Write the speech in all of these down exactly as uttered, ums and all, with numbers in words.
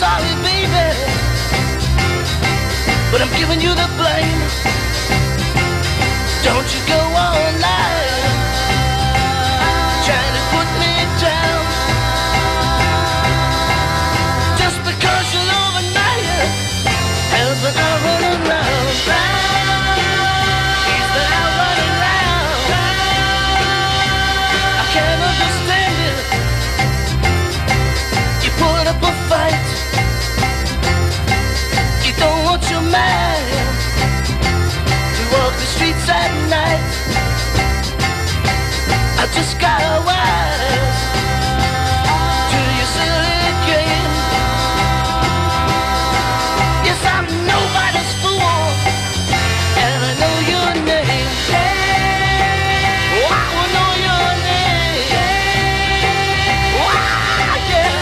sorry, baby, but I'm giving you the blame. Don't you go on lying, trying to put me down. Just because you love a night has been out running round. He's been out running round. I can't understand it. You put up a fight, you don't want your man to walk the streets at night. I just got wise to your silly game. Yes, I'm nobody's fool, and I know your name. Oh, I know your name. Oh, yeah.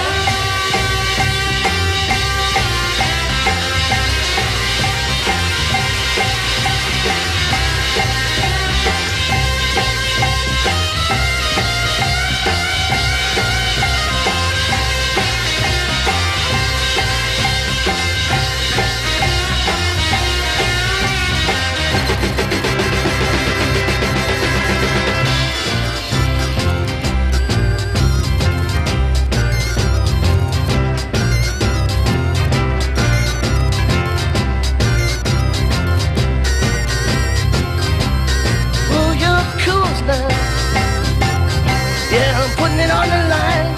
Yeah, I'm putting it on the line.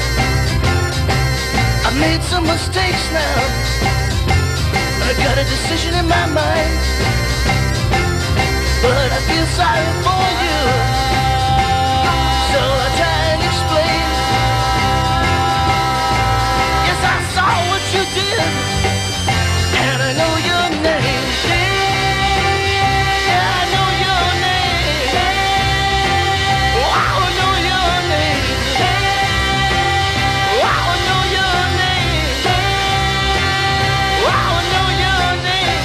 I made some mistakes now, I got a decision in my mind, but I feel sorry for you, so I try and explain. Yes, I saw what you did, and I know your name. Yeah, I know your name. Wow, I know your name. Wow, I know your name. Wow, I know your name.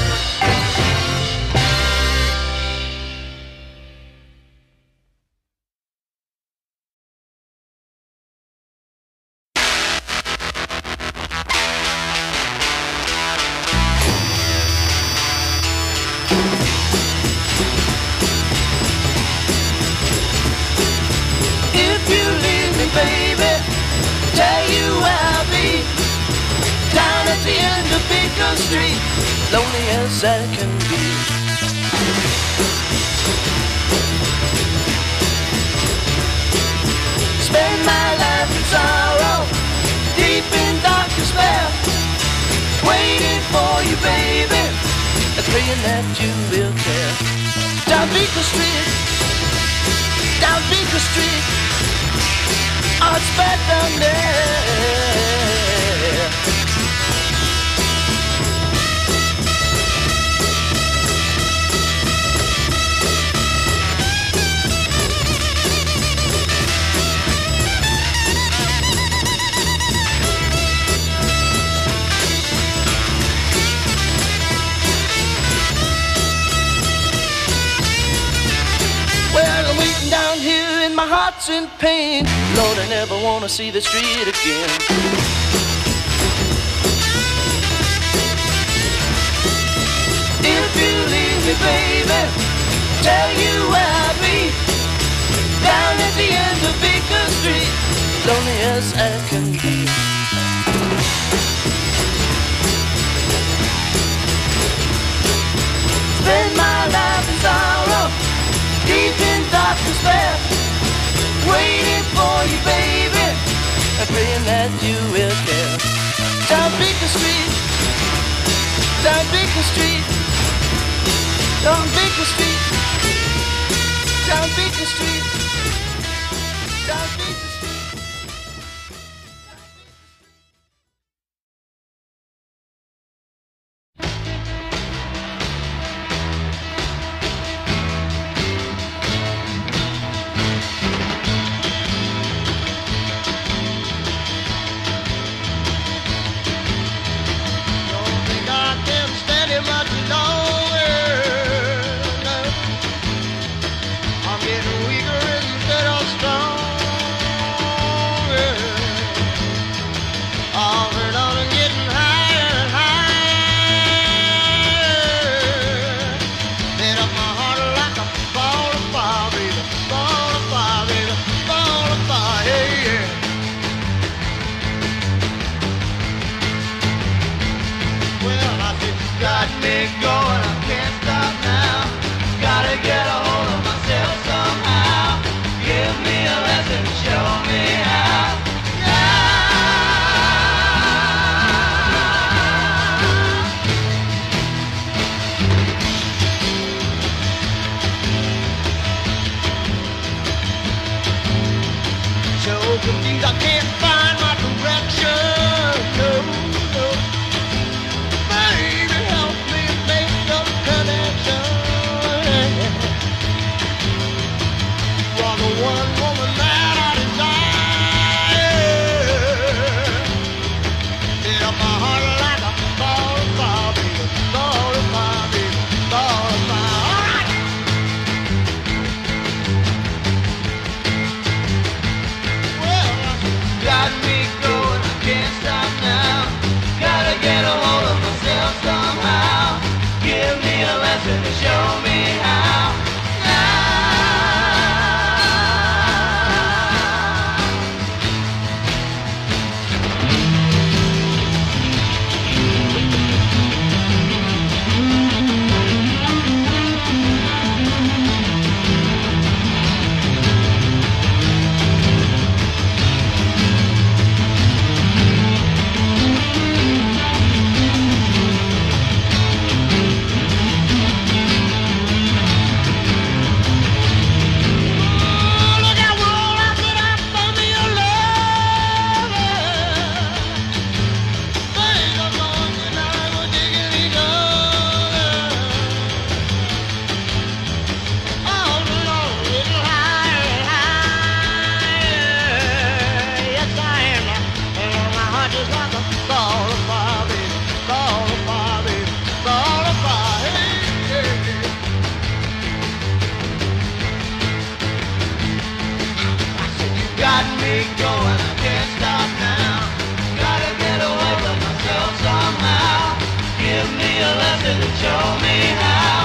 If you leave me, baby, tell you where I'll be, down at the end of Baker Street, lonely as I can be. Spend my life in sorrow, deep in dark despair, waiting for you, baby, and praying that you will care. Down Baker Street, down Baker Street, oh, it's bad down there. Well, I'm waiting down here and my heart's in pain. Lord, I never wanna see the street again. If you leave me, baby, tell you where I'll be, down at the end of Baker Street, lonely as I can be. Spend my life in sorrow, deep in dark despair, waiting for you, baby, and praying that you will care. Down Baker Street, down Baker Street, down Baker Street, down Baker Street, down Baker Street. Don't think I can stand it much longer. can't find my direction. No, no. Baby, help me make the connection. You are the one woman that I desire. Yeah, my heart like a ball of fire, baby, ball of fire, baby, ball of fire. All right. Well, got me going, I can't stop now. Gotta get a hold of myself somehow. Give me a lesson to show me how. Got me going, I can't stop now. Gotta get away from myself somehow. Give me a lesson to show me how.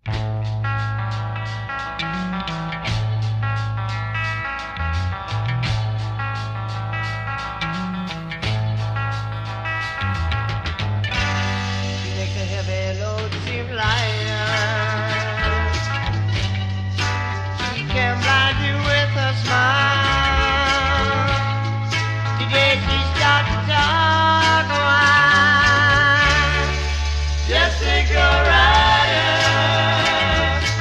Just take a rider.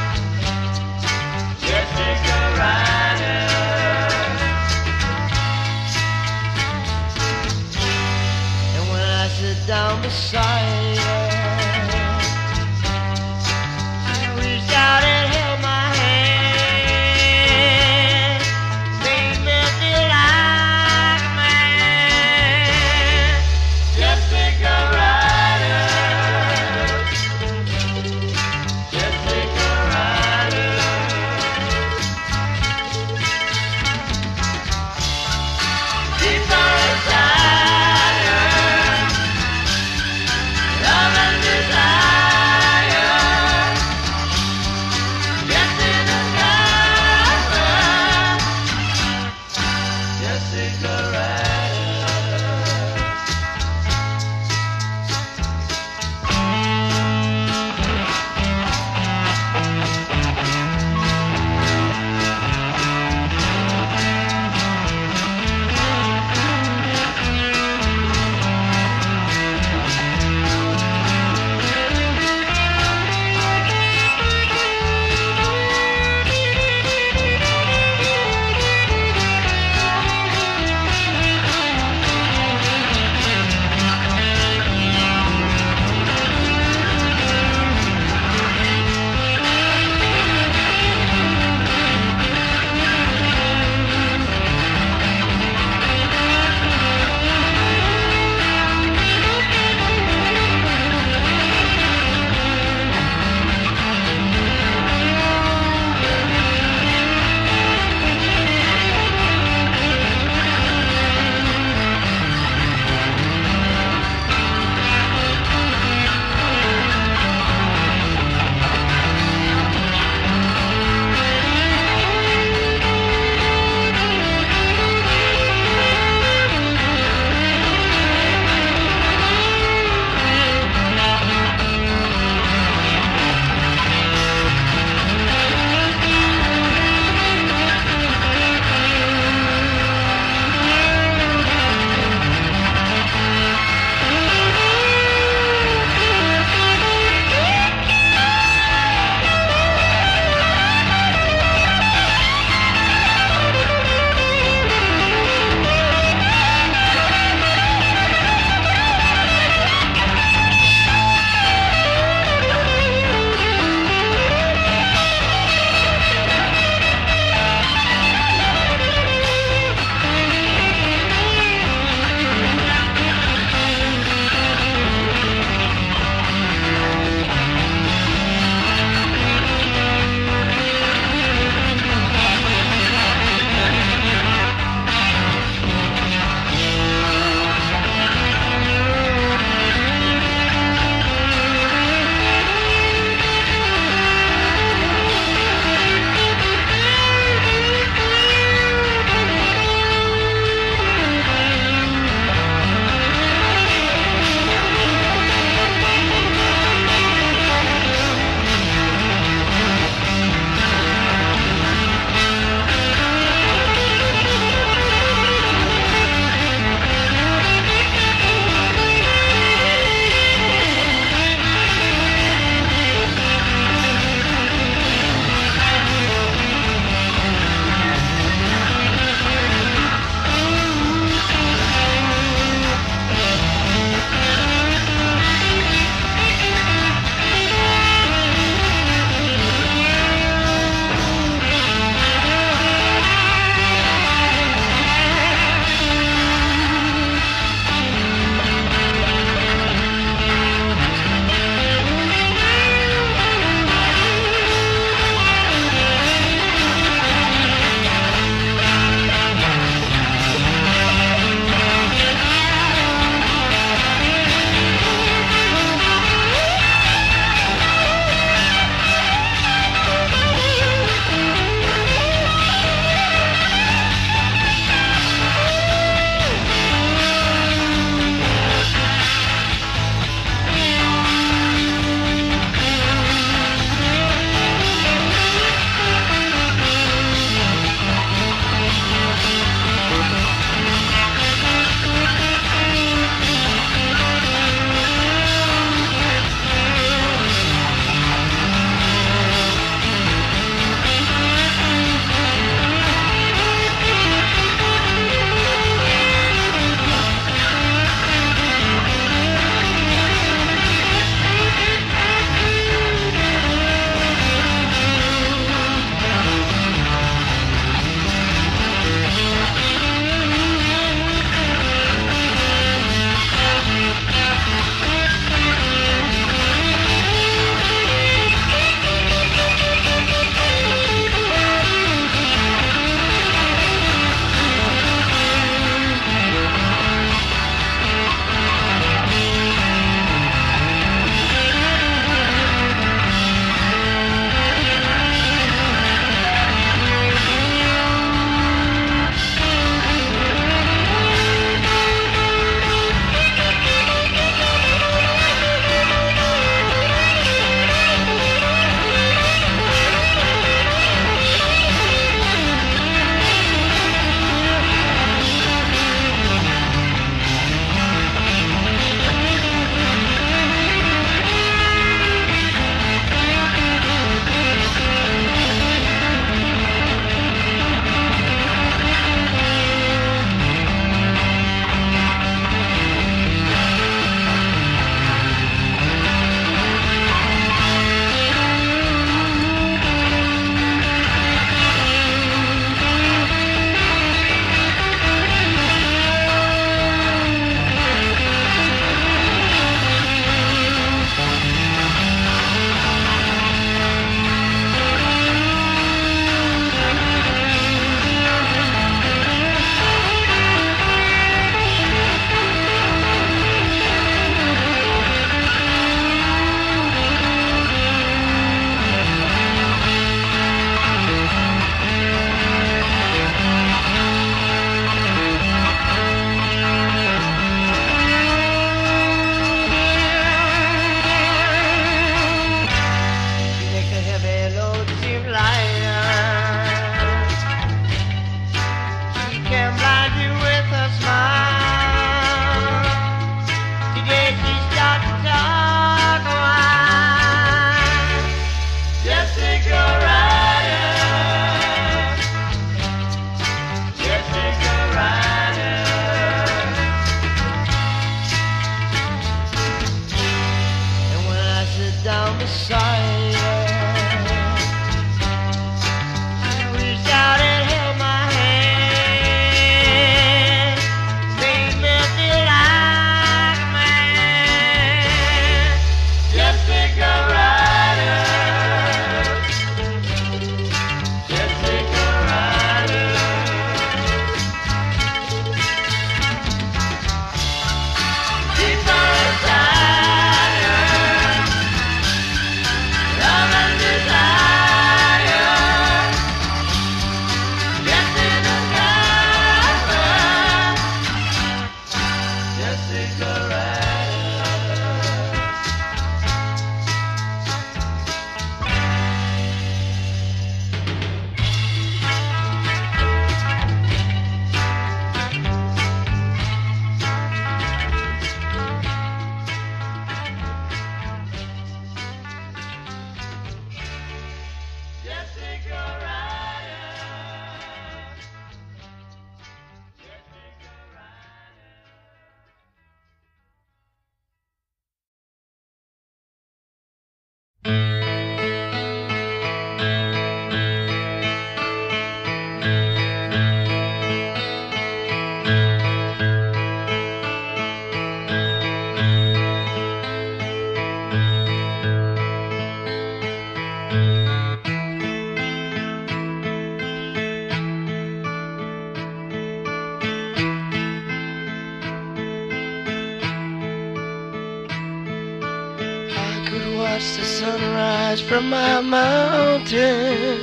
watch the sunrise from my mountain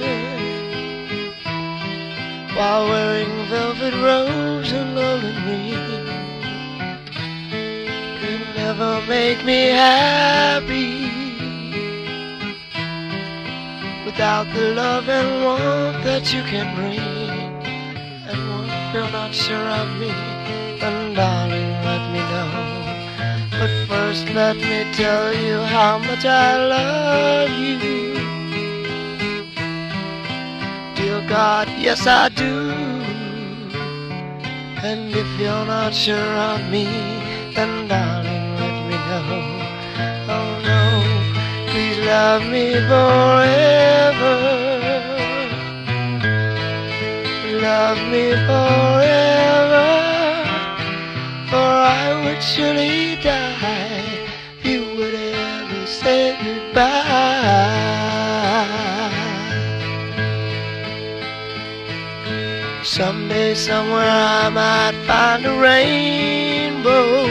while wearing velvet robes and golden rings. You never make me happy without the love and warmth that you can bring. And when you're not sure of me, then darling, let me know. But first let me tell you how much I love you. Dear God, yes I do. And if you're not sure of me, then darling, let me know. Oh no, please love me forever. Love me forever, for I would surely die if you would ever say goodbye. Someday, somewhere I might find a rainbow,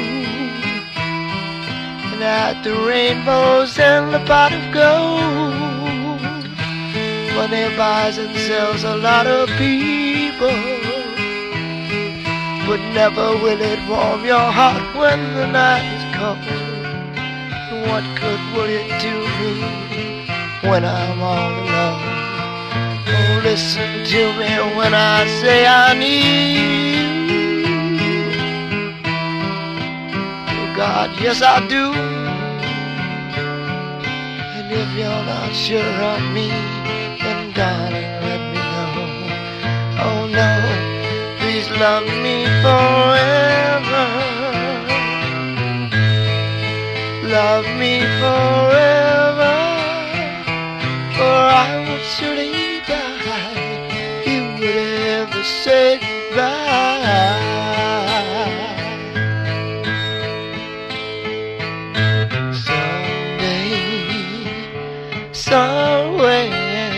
and at the rainbow's end a pot of gold. Money buys and sells a lot of people, but never will it warm your heart when the night is cold. What good will it do me when I'm all alone? Oh, listen to me when I say I need you. Oh God, yes I do. And if you're not sure of me, then darling, let me know. Oh no, please love me forever. Love me forever, for I would surely die if you would ever say goodbye. Someday, somewhere,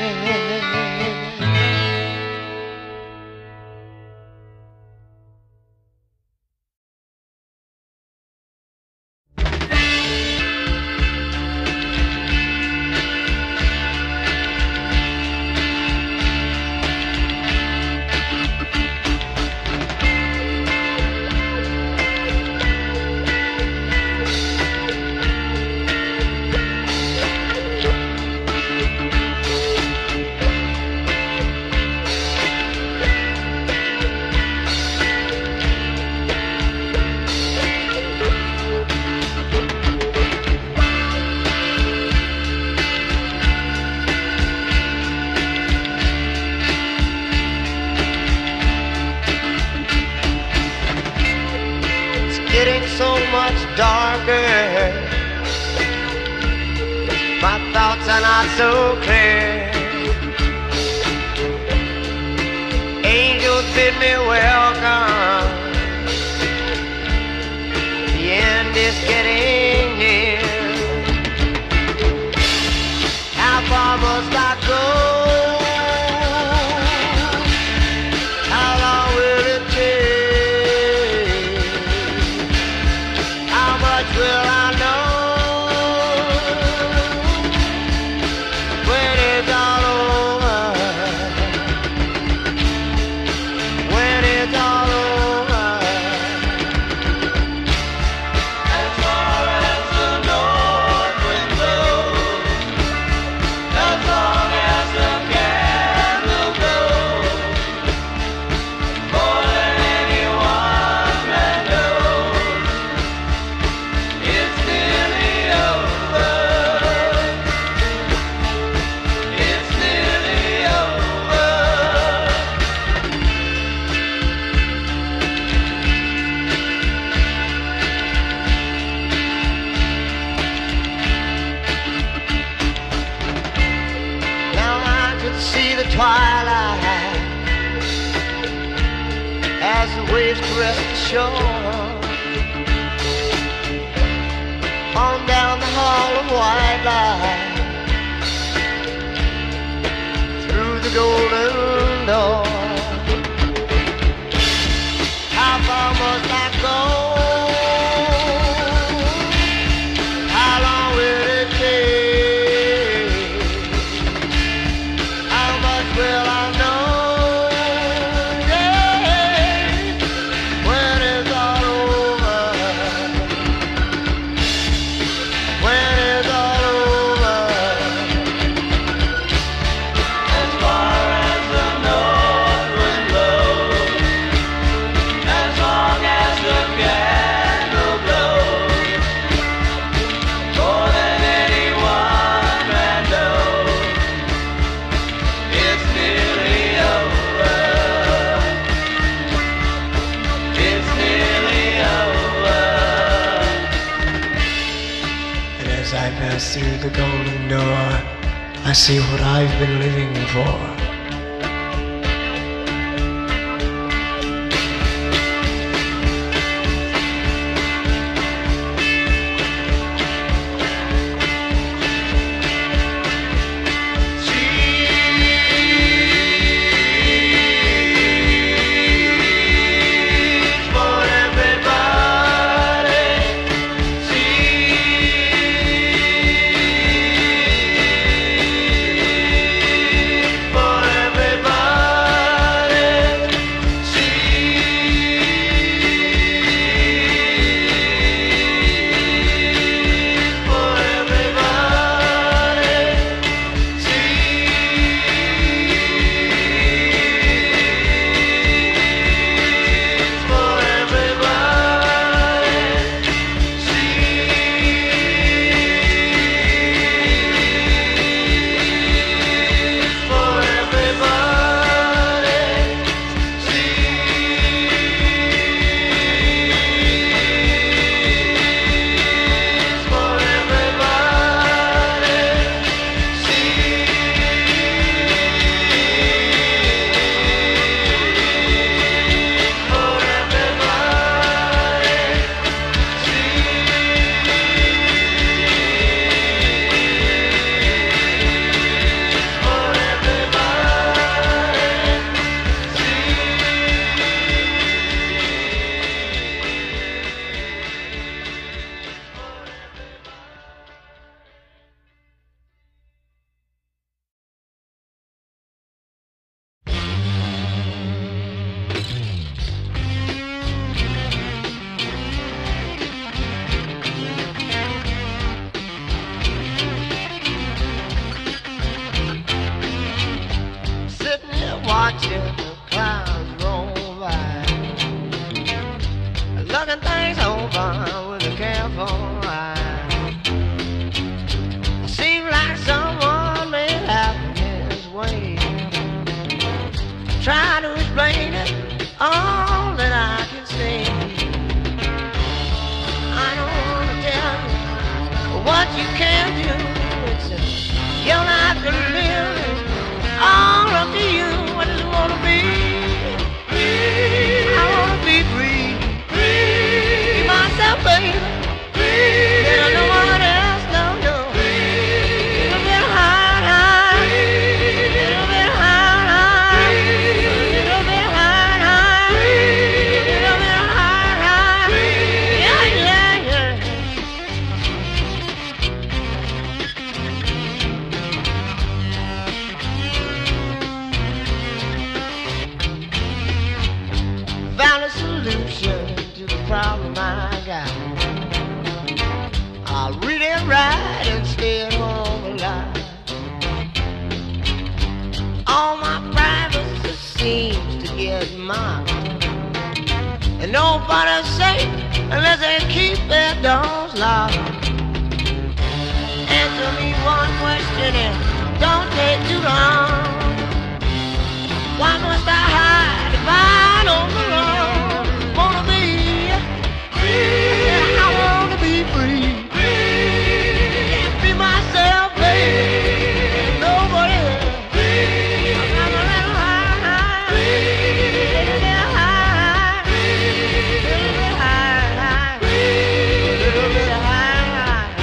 getting so much darker. My thoughts are not so clear. Angels bid me welcome. The end is getting near. How far must I go? How long will it take? How much will I know when it's all over? When it's all over. As far as the north wind blows, as long as the candle glows, more than anyone that knows, it's nearly over. It's nearly over. Now I could see the twilight as the waves caress the shore. On down the hall of white light, through the golden door. How far must I go? How long will it take? through the golden door, I see what I've been living for. Watching the clouds roll by, looking things over with a careful eye. Seems like someone may have his way. Try to explain it, all that I can say. I don't want to tell you what you can do. It's your life to live, it's all up to you. I just wanna be free. I wanna be free. Free. Be myself, baby. Free. Then I know what else, no, no. Free. Little bit high, high. Free. Little bit high, high. Free. Little bit high, high. Free. Little bit high, high. Free. Yeah, yeah, yeah. Found a solution to the problem I got. I'll read and write and stay at home a lot. All my privacy seems to get mocked, and nobody's safe unless they keep their doors locked. Answer me one question and don't take too long. Why must I hide if I don't belong? Wanna be free. I wanna be free. Free. Be myself, baby. Nobody else. I'm a little high, high. Little bit high, little bit high, little bit high.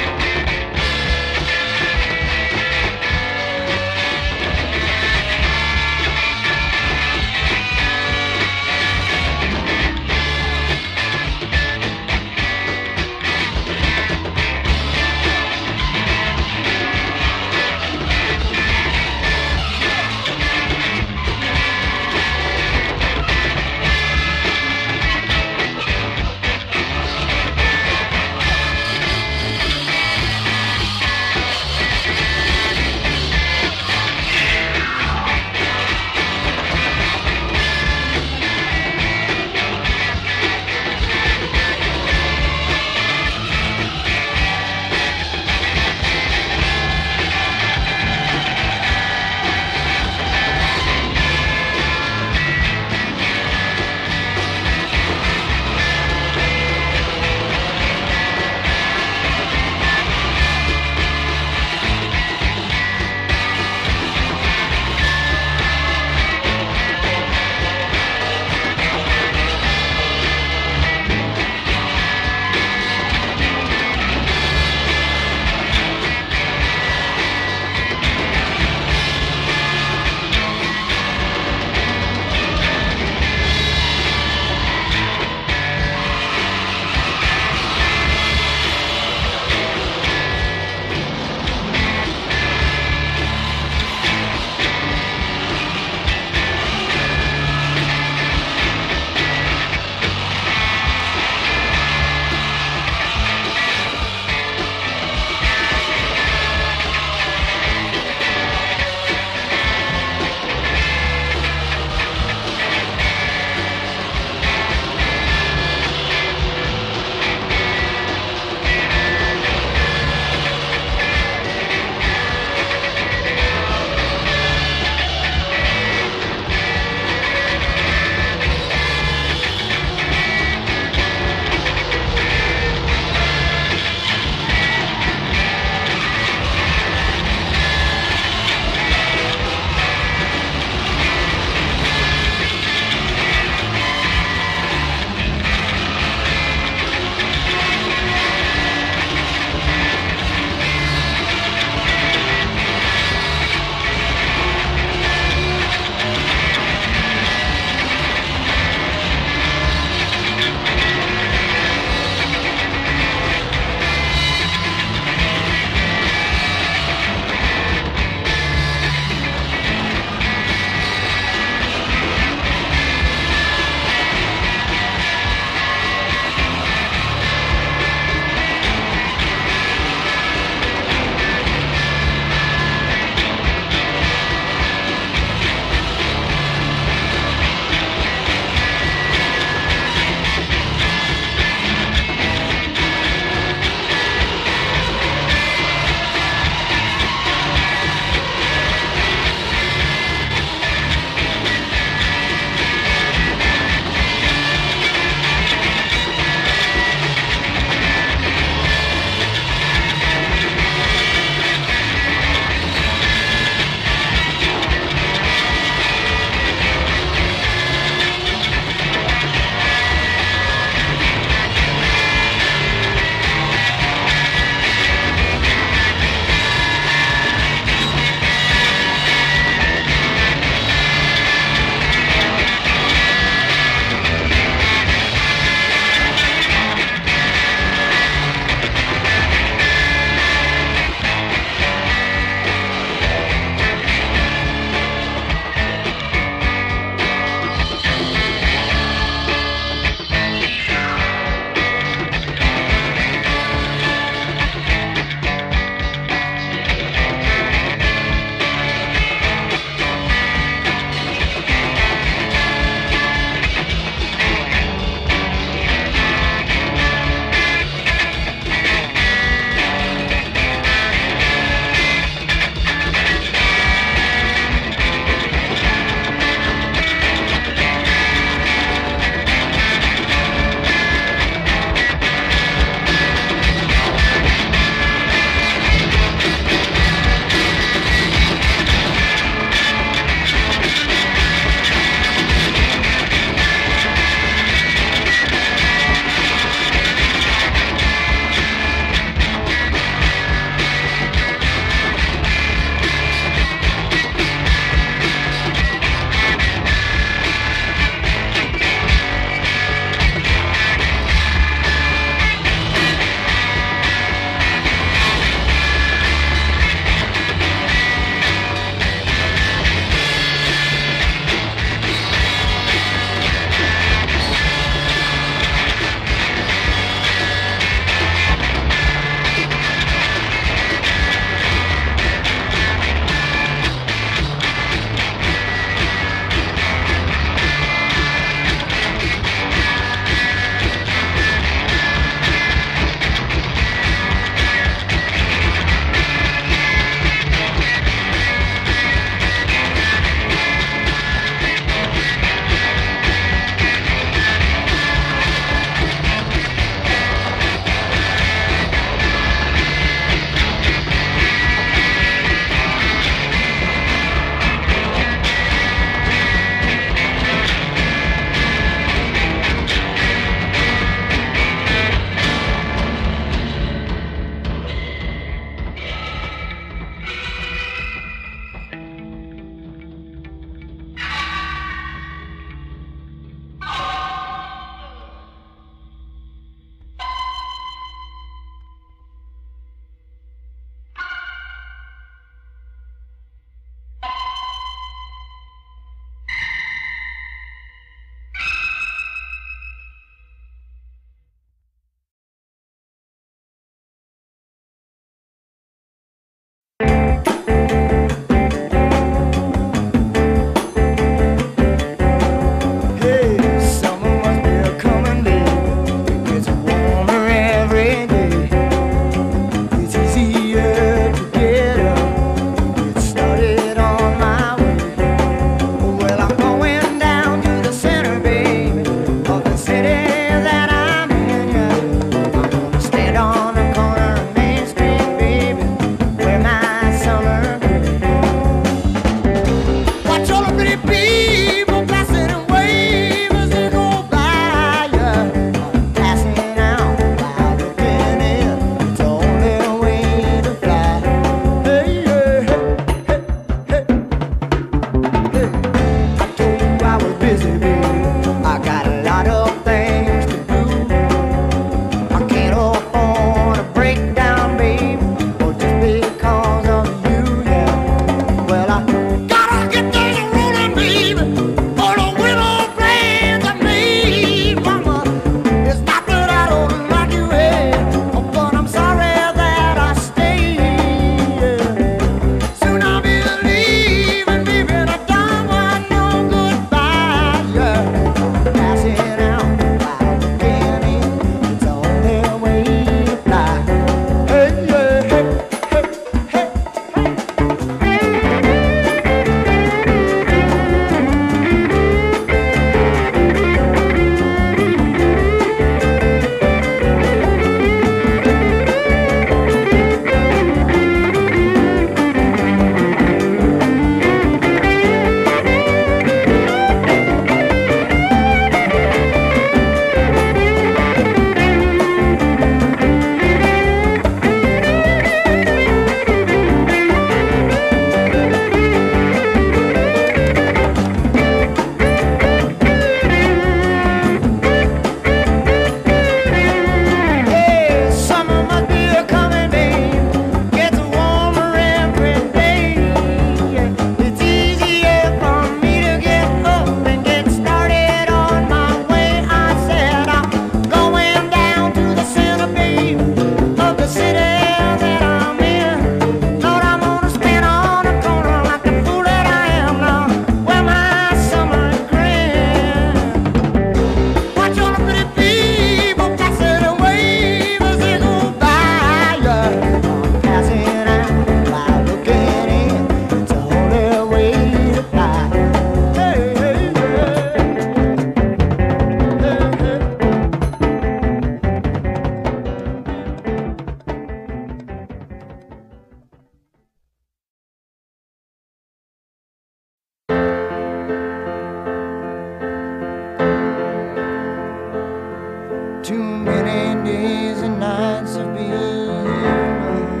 too many days and nights of being alone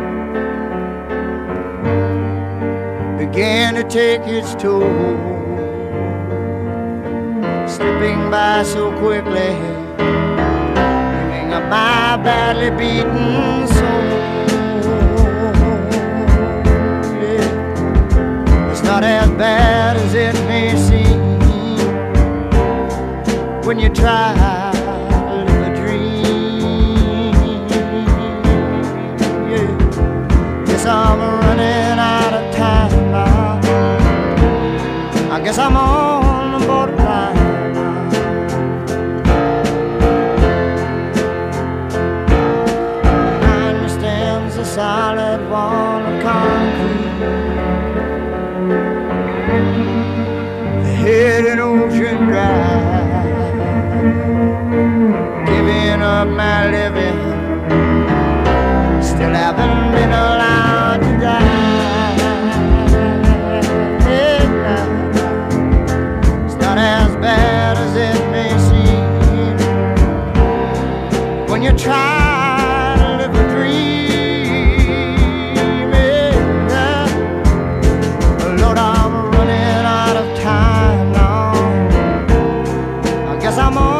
began to take its toll, slipping by so quickly, bringing up my badly beaten soul. Yeah. It's not as bad as it may seem when you try to live a dream. Yeah. Guess I'm running out of time now. I guess I'm on the borderline. Behind me stands a solid wall of concrete, the hidden ocean dry. Giving up my living, still haven't been allowed to die. Yeah. It's not as bad as it may seem when you try to live a dream. Yeah. Lord, I'm running out of time now. I guess I'm on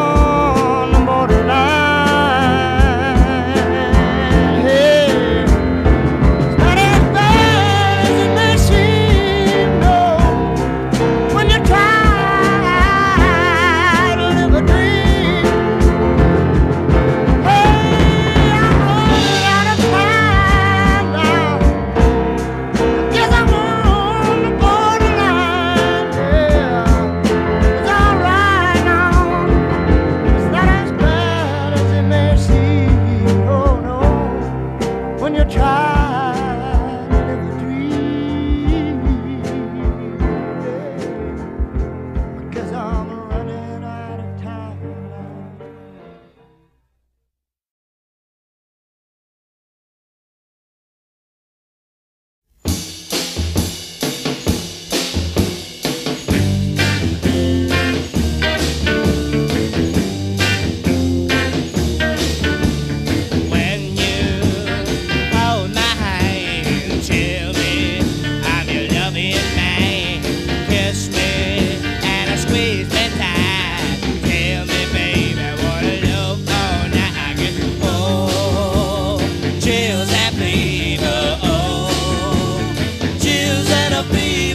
chills and a fever.